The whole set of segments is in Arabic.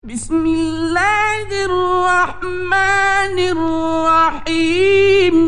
بسم الله الرحمن الرحيم.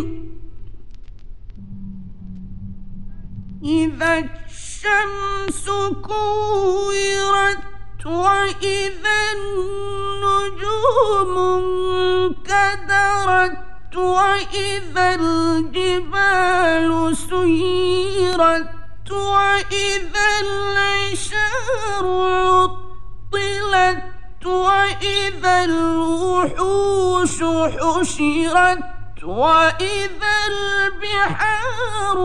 إذا الشمس كورت وإذا النجوم انكدرت وإذا الجبال سيرت وإذا العشار عطلت وإذا الوحوش حشرت وإذا البحار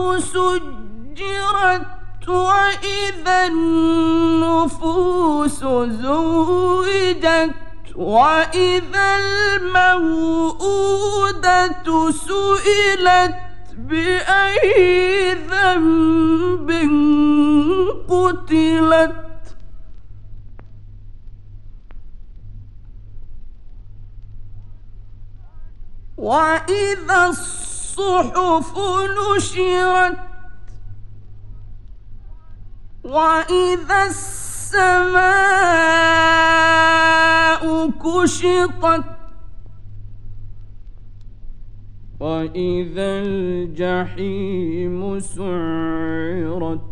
سجرت وإذا النفوس زوجت وإذا الموءودة سئلت بأي ذنب قتلت وإذا الصحف نشرت وإذا السماء كشطت وإذا الجحيم سعرت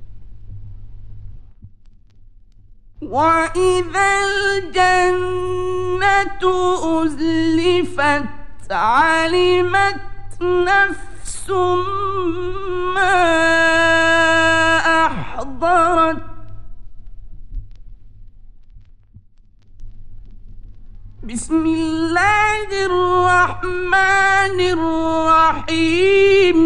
وإذا الجنة أزلفت علمت نفس ما أحضرت بسم الله الرحمن الرحيم.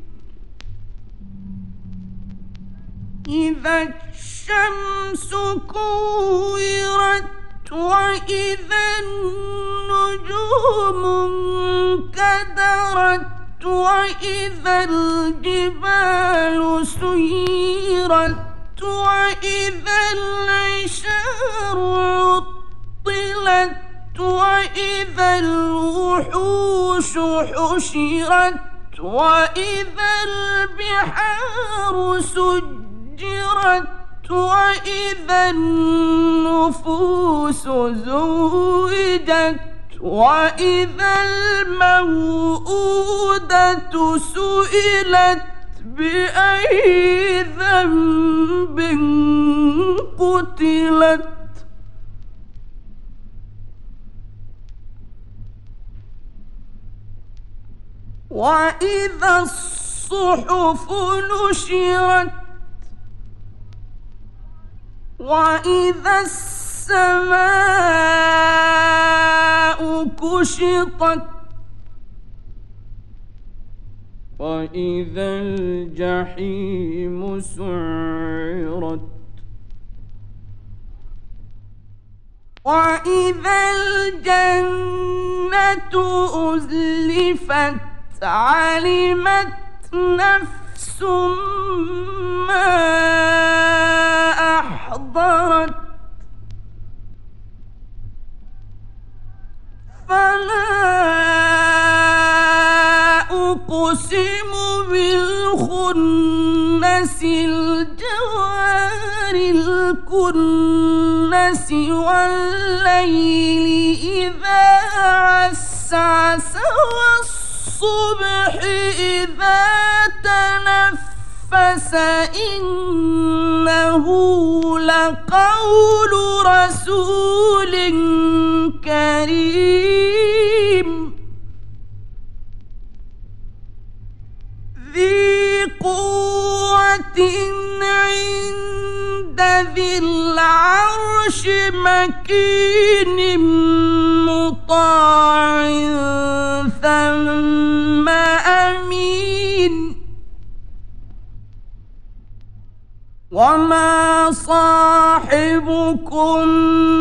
إذا الشمس كورت وإذا النجوم انكدرت وإذا الجبال سيرت وإذا العشار عطلت وإذا الوحوش حشرت وإذا البحار سجرت وإذا النفوس زوجت وإذا الموءودة سئلت بأي ذنب قتلت وإذا الصحف نشرت وإذا السماء كشطت وإذا الجحيم سعرت وإذا الجنة أزلفت علمت نفس ما أحضرت فلا أقسم بالخنس الجوار الكنس والليل إذا عسعس والصبح إذا تنفس إنه لقول رسول كريم ذي قوة عند ذي العرش مكين مطاع ثم أمين وما صاحبكم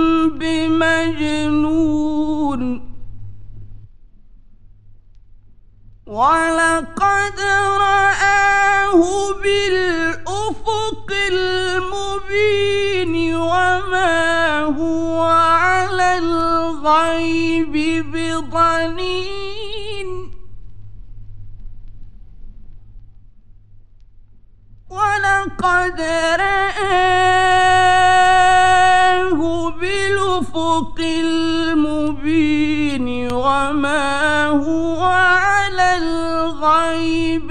بمجنون ولقد رآه بالأفق المبين وما هو على الغيب بضنين ولقد رآه بالأفق بالأفق المبين وما هو على الغيب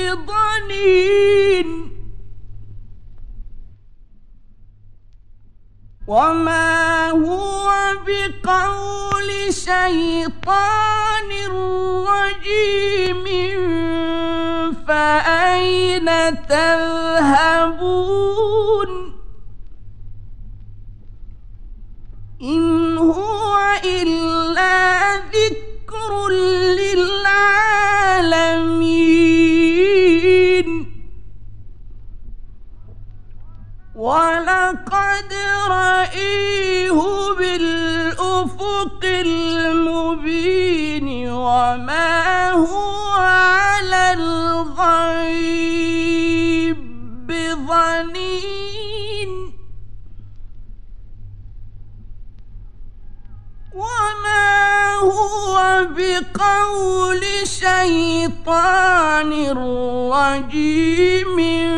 بضنين وما هو بقول شيطان رجيم فأين تذهبون إن هو إلا ذكر للعالمين ولقد رأيه بالأفق المبين وما هو على الغيب بضنين وما هو بقول شيطان رجيم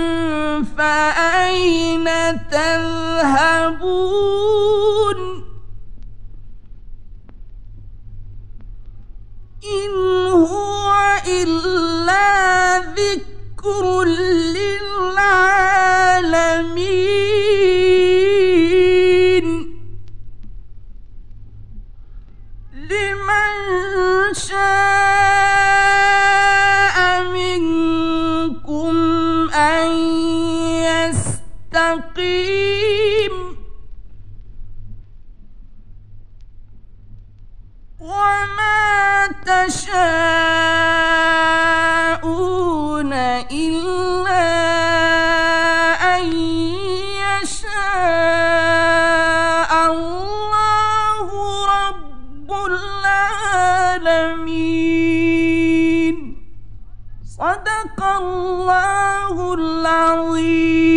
فأين تذهبون إن هو إلا ذكر للعالمين لمن شاء منكم أن يستقيم وما تشاءون إلا أن يشاء الله رب العالمين صدق الله العظيم.